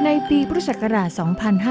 ในปีพุทธศักราช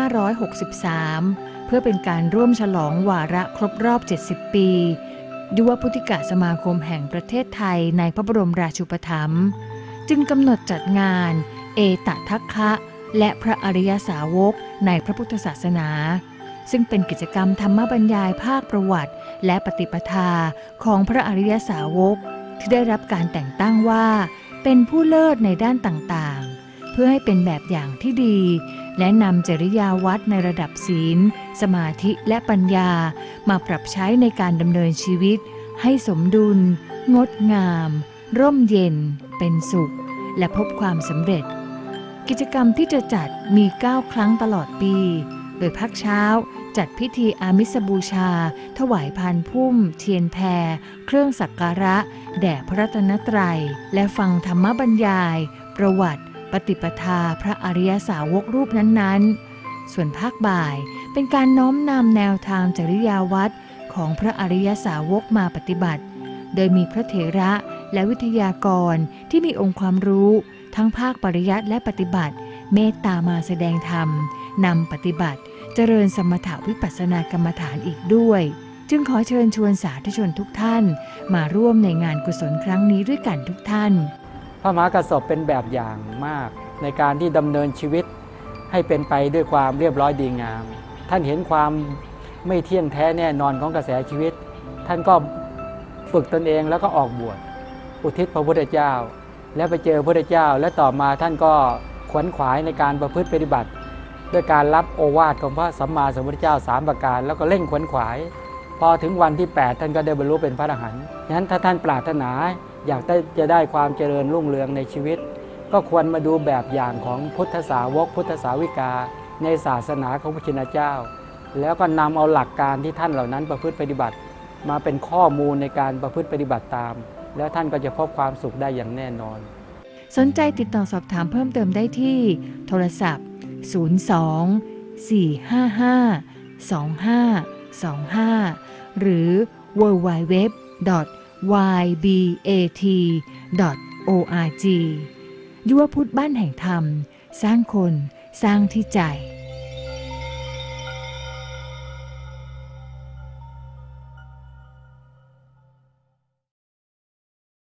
2563 เพื่อเป็นการร่วมฉลองวาระครบรอบ 70 ปียุวพุทธิกสมาคมแห่งประเทศไทยในพระบรมราชูปถัมภ์จึงกำหนดจัดงานเอตทัคคะและพระอริยสาวกในพระพุทธศาสนาซึ่งเป็นกิจกรรมธรรมบรรยายภาคประวัติและปฏิปทาของพระอริยสาวกที่ได้รับการแต่งตั้งว่าเป็นผู้เลิศในด้านต่างๆเพื่อให้เป็นแบบอย่างที่ดีและนำจริยาวัดในระดับศีลสมาธิและปัญญามาปรับใช้ในการดำเนินชีวิตให้สมดุลงดงามร่มเย็นเป็นสุขและพบความสำเร็จกิจกรรมที่จะจัดมี 9 ครั้งตลอดปีโดยภาคเช้าจัดพิธีอามิสบูชาถวายพานพุ่มเทียนแพรเครื่องสักการะแด่พระรัตนตรัยและฟังธรรมบรรยายประวัติปฏิปทาพระอริยสาวกรูปนั้นๆส่วนภาคบ่ายเป็นการน้อมนำแนวทางจริยาวัดของพระอริยสาวกมาปฏิบัติโดยมีพระเถระและวิทยากรที่มีองค์ความรู้ทั้งภาคปริยัติและปฏิบัติเมตตามาแสดงธรรมนำปฏิบัติเจริญสมถะวิปัสสนากรรมฐานอีกด้วยจึงขอเชิญชวนสาธุชนทุกท่านมาร่วมในงานกุศลครั้งนี้ด้วยกันทุกท่านพระมหากษัตริย์เป็นแบบอย่างมากในการที่ดำเนินชีวิตให้เป็นไปด้วยความเรียบร้อยดีงามท่านเห็นความไม่เที่ยงแท้แน่นอนของกระแสชีวิตท่านก็ฝึกตนเองแล้วก็ออกบวชอุทิศพระพุทธเจ้าและไปเจอพระพุทธเจ้าและต่อมาท่านก็ขวนขวายในการประพฤติปฏิบัติด้วยการรับโอวาทของพระสัมมาสัมพุทธเจ้า3ประการแล้วก็เร่งขวนขวายพอถึงวันที่8ท่านก็ได้บรรลุเป็นพระอรหันต์ฉะนั้นถ้าท่านปรารถนาอยากจะได้ความเจริญรุ่งเรืองในชีวิตก็ควรมาดูแบบอย่างของพุทธสาวกพุทธสาวิกาในศาสนาของพระชินเจ้าแล้วก็นำเอาหลักการที่ท่านเหล่านั้นประพฤติปฏิบัติมาเป็นข้อมูลในการประพฤติปฏิบัติตามแล้วท่านก็จะพบความสุขได้อย่างแน่นอนสนใจติดต่อสอบถามเพิ่มเติมได้ที่โทรศัพท์02-455-2525หรือ www.ybat.org ยุวพุทธบ้านแห่งธรรมสร้างคนสร้างที่ใจ